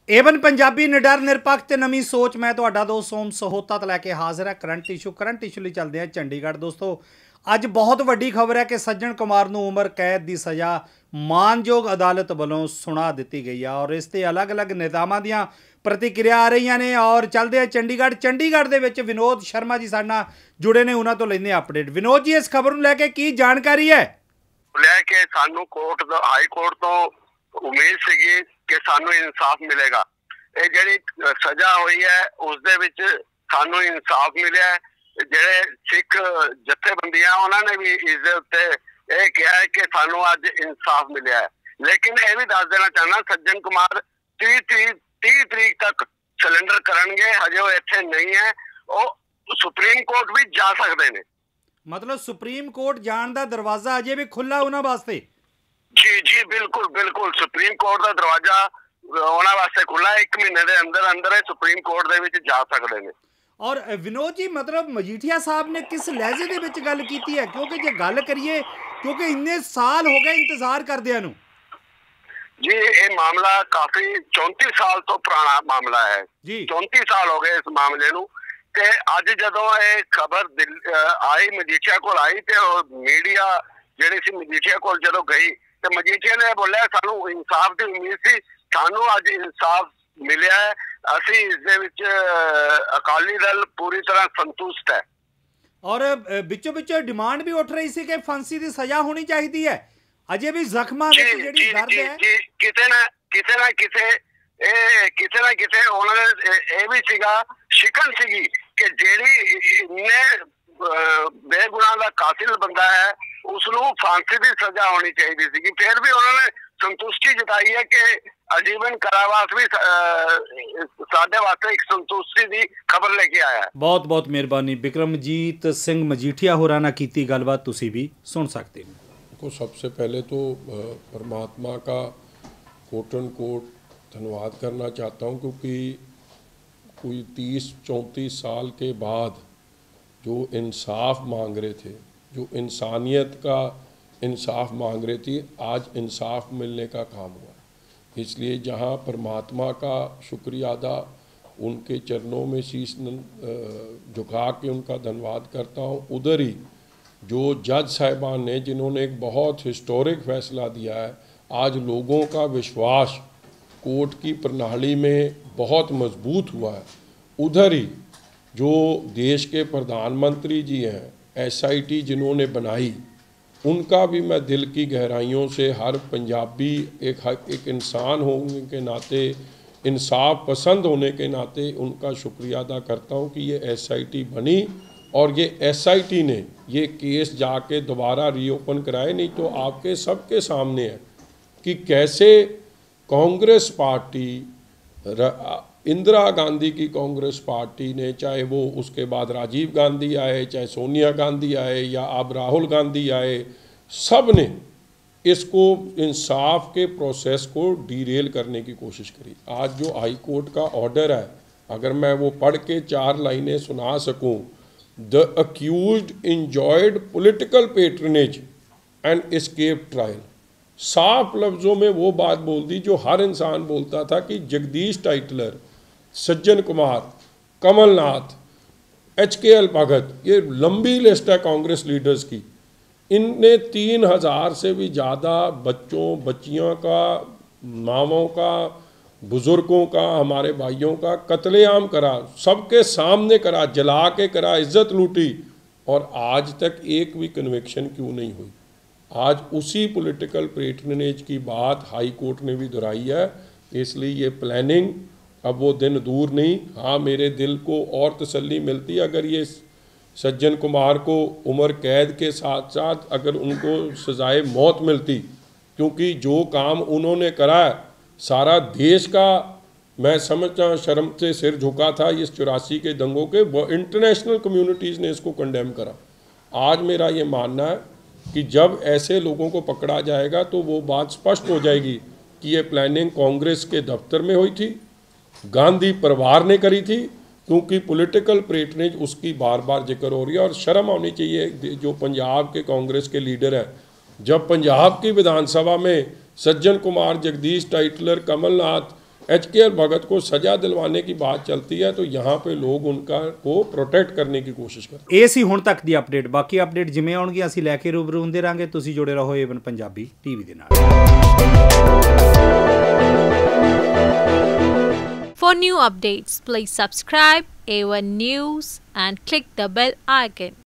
Avon Punjabi ਨਿਡਰ ਨਿਰਪੱਖ ਤੇ ਨਵੀਂ ਸੋਚ। ਮੈਂ ਤੁਹਾਡਾ ਦੋਸਤ ਸੋਮ ਸਹੋਤਾ ਤੋਂ ਲੈ ਕੇ ਹਾਜ਼ਰ ਹੈ ਕਰੰਟ ਇਸ਼ੂ ਲਈ ਚੱਲਦੇ ਆ ਚੰਡੀਗੜ੍ਹ। ਦੋਸਤੋ, ਅੱਜ ਬਹੁਤ ਵੱਡੀ ਖਬਰ ਹੈ ਕਿ ਸੱਜਣ ਕੁਮਾਰ ਨੂੰ ਉਮਰ ਕੈਦ ਦੀ ਸਜ਼ਾ ਮਾਨਯੋਗ ਅਦਾਲਤ ਵੱਲੋਂ ਸੁਣਾ ਦਿੱਤੀ ਗਈ ਹੈ ਔਰ ਇਸ ਤੇ ਅਲੱਗ-ਅਲੱਗ ਨੇਤਾਵਾਂ ਦੀਆਂ ਪ੍ਰਤੀਕਿਰਿਆ ਆ ਰਹੀਆਂ ਨੇ। ਔਰ ਚੱਲਦੇ ਆ ਚੰਡੀਗੜ੍ਹ ਦੇ ਵਿੱਚ ਵਿਨੋਦ ਸ਼ਰਮਾ ਜੀ ਸਾਡੇ ਨਾਲ ਜੁੜੇ ਨੇ, ਉਹਨਾਂ ਤੋਂ ਲੈਂਦੇ ਆ ਅਪਡੇਟ। ਵਿਨੋਦ ਜੀ, ਇਸ ਖਬਰ ਨੂੰ ਲੈ ਕੇ ਕੀ ਜਾਣਕਾਰੀ ਹੈ? ਲੈ ਕੇ ਸਾਨੂੰ ਹਾਈ ਕੋਰਟ ਤੋਂ ਉਮੀਦ ਸੀਗੀ ਕਿ ਸਾਨੂੰ ਇਨਸਾਫ ਮਿਲੇਗਾ। ਇਹ ਜਿਹੜੀ ਸਜ਼ਾ ਹੋਈ ਹੈ ਉਸ ਦੇ ਵਿੱਚ ਸਾਨੂੰ ਇਨਸਾਫ ਮਿਲਿਆ। ਜਿਹੜੇ ਸਿੱਖ ਜਥੇਬੰਦੀਆਂ ਉਹਨਾਂ ਨੇ ਵੀ ਇਸ ਦੇ ਉੱਤੇ ਇਹ ਕਿਹਾ ਹੈ ਕਿ ਸਾਨੂੰ ਅੱਜ ਇਨਸਾਫ ਮਿਲਿਆ ਹੈ। ਲੇਕਿਨ ਇਹ ਵੀ ਦੱਸ ਦੇਣਾ ਚਾਹੁੰਦਾ, ਸੱਜਣ ਕੁਮਾਰ 30 ਤਰੀਕ ਤੱਕ ਸਿਲੰਡਰ ਕਰਨਗੇ। ਹਜੇ ਉਹ ਇੱਥੇ ਨਹੀਂ ਹੈ, ਉਹ ਸੁਪਰੀਮ ਕੋਰਟ ਵੀ ਜਾ ਸਕਦੇ ਨੇ। मतलब सुप्रीम कोर्ट जान दा दरवाजा अजे भी खुला उन्हां वास्ते? जी बिल्कुल सुप्रीम कोर्ट का दरवाजा उन्हां वास्ते खुला। 1 महीने के अंदर सुप्रीम कोर्ट दे विच जा सकदे ने। और विनोद जी, मतलब मजीठिया साहब ने किस लहजे दे विच गल कीती है? क्योंकि जे गल करिए, क्योंकि इन्ने साल हो गए इंतजार करदियां नूं जी। ये मामला काफी 34 साल तो पुराना मामला है जी। 34 साल हो गए इस मामले नूं। ਤੇ ਅੱਜ ਜਦੋਂ ਇਹ ਖਬਰ ਆਈ ਮਜੀਠੀਆ ਕੋਲ ਆਈ ਤੇ ਉਹ ਮੀਡੀਆ ਜਿਹੜੀ ਸੀ ਮਜੀਠੀਆ ਕੋਲ ਜਦੋਂ ਗਈ ਤੇ ਮਜੀਠੀਆ ਨੇ ਬੋਲਿਆ ਸਾਨੂੰ ਇਨਸਾਫ ਦੀ ਉਮੀਦ ਸੀ, ਸਾਨੂੰ ਅੱਜ ਇਨਸਾਫ ਮਿਲਿਆ ਹੈ। ਅਸੀਂ ਇਸ ਦੇ ਵਿੱਚ ਅਕਾਲੀ ਦਲ ਪੂਰੀ ਤਰ੍ਹਾਂ ਸੰਤੁਸ਼ਟ ਹੈ। ਔਰ ਵਿੱਚੋਂ ਡਿਮਾਂਡ ਵੀ ਉੱਠ ਰਹੀ ਸੀ ਕਿ ਫਾਂਸੀ ਦੀ ਸਜ਼ਾ ਹੋਣੀ ਚਾਹੀਦੀ ਹੈ। ਅਜੇ ਵੀ ਜ਼ਖਮਾਂ ਵਿੱਚ ਜਿਹੜੀ ਦਰਦ ਹੈ ਕਿਤੇ ਨਾ ਕਿਤੇ ਉਹਨਾਂ ਨੇ ਇਹ ਵੀ ਸੀਗਾ, ਸ਼ਿਕਨ ਸੀਗੀ ਕਿ ਜਿਹੜੀ ਇੰਨੇ ਬੇਗੁਨਾਹ ਦਾ ਕਾਤਿਲ ਬੰਦਾ ਹੈ ਉਸ ਨੂੰ ਫਾਂਸੀ ਦੀ ਸਜ਼ਾ ਹੋਣੀ ਚਾਹੀਦੀ ਸੀਗੀ। ਫਿਰ ਵੀ ਉਹਨਾਂ ਨੇ ਸੰਤੁਸ਼ਟੀ ਜਤਾਈ ਹੈ ਕਿ ਅਜੀਵਨ ਕਾਰਾਵਾਸ ਵੀ ਸਾਡੇ ਵਾਸਤੇ ਇੱਕ ਸੰਤੁਸ਼ਟੀ ਦੀ ਖਬਰ ਲੈ ਕੇ ਆਇਆ ਹੈ। ਬਹੁਤ ਬਹੁਤ ਮਿਹਰਬਾਨੀ। बिक्रमजीत सिंह मजीठिया होरां नाल कीती गलबात तुसीं भी सुन सकते हो। सबसे पहले तो परमात्मा का कोट एंड कोट धन्यवाद करना चाहता हूँ, क्योंकि कोई 30-34 साल के बाद जो इंसाफ मांग रहे थे, जो इंसानियत का इंसाफ मांग रहे थे, आज इंसाफ मिलने का काम हुआ। इसलिए जहाँ परमात्मा का शुक्रिया अदा, उनके चरणों में शीश झुका के उनका धन्यवाद करता हूँ, उधर ही जो जज साहिबान ने जिन्होंने एक बहुत हिस्टोरिक फैसला दिया है, आज लोगों का विश्वास कोर्ट की प्रणाली में बहुत मजबूत हुआ है। उधर ही जो देश के प्रधानमंत्री जी हैं, SIT जिन्होंने बनाई, उनका भी मैं दिल की गहराइयों से हर पंजाबी एक इंसान होने के नाते, इंसाफ पसंद होने के नाते उनका शुक्रिया अदा करता हूँ कि ये SIT बनी और ये SIT ने ये केस जाके दोबारा रीओपन कराए। नहीं तो आपके सबके सामने है कि कैसे कांग्रेस पार्टी, इंदिरा गांधी की कांग्रेस पार्टी ने, चाहे वो उसके बाद राजीव गांधी आए, चाहे सोनिया गांधी आए या अब राहुल गांधी आए, सब ने इसको इंसाफ के प्रोसेस को डीरेल करने की कोशिश करी। आज जो हाई कोर्ट का ऑर्डर है, अगर मैं वो पढ़ के 4 लाइनें सुना सकूं, the accused enjoyed political patronage and escape trial. साफ लफ्ज़ों में वो बात बोल दी जो हर इंसान बोलता था कि जगदीश टाइटलर, सज्जन कुमार, कमलनाथ, HKL भगत, ये लंबी लिस्ट है कांग्रेस लीडर्स की। इनने 3000 से भी ज़्यादा बच्चों बच्चियों का, माँओं का, बुज़ुर्गों का, हमारे भाइयों का कत्लेआम करा, सबके सामने करा, जला के करा, इज्जत लूटी, और आज तक एक भी कन्विक्शन क्यों नहीं हुई? आज उसी पॉलिटिकल पेट्रनेज की बात हाई कोर्ट ने भी दोहराई है। इसलिए ये प्लानिंग, अब वो दिन दूर नहीं। हाँ, मेरे दिल को और तसल्ली मिलती अगर ये सज्जन कुमार को उम्र कैद के साथ साथ अगर उनको सजाए मौत मिलती, क्योंकि जो काम उन्होंने करा है सारा देश का, मैं समझता शर्म से सिर झुका था इस 84 के दंगों के। इंटरनेशनल कम्युनिटीज़ ने इसको कंडेम करा। आज मेरा ये मानना है कि जब ऐसे लोगों को पकड़ा जाएगा तो वो बात स्पष्ट हो जाएगी कि ये प्लानिंग कांग्रेस के दफ्तर में हुई थी, गांधी परिवार ने करी थी, क्योंकि पॉलिटिकल पेट्रनेज उसकी बार बार जिक्र हो रही है। और शर्म होनी चाहिए जो पंजाब के कांग्रेस के लीडर हैं, जब पंजाब की विधानसभा में सज्जन कुमार, जगदीश टाइटलर, कमलनाथ, HKL भगत को सजा दिलवाने की बात चलती है तो यहाँ पे लोग उनका को प्रोटेक्ट करने की कोशिश करते हैं। ਇਹ ਸੀ ਹੁਣ ਤੱਕ ਦੀ ਅਪਡੇਟ। ਬਾਕੀ ਅਪਡੇਟ ਜਿਵੇਂ ਆਉਣਗੀਆਂ ਅਸੀਂ ਲੈ ਕੇ ਰੂਬਰੂ ਹੁੰਦੇ ਰਾਂਗੇ। ਤੁਸੀਂ ਜੁੜੇ ਰਹੋ ਏਵਨ ਪੰਜਾਬੀ TV ਦੇ ਨਾਲ। For new updates, please subscribe A1 News and click the bell icon.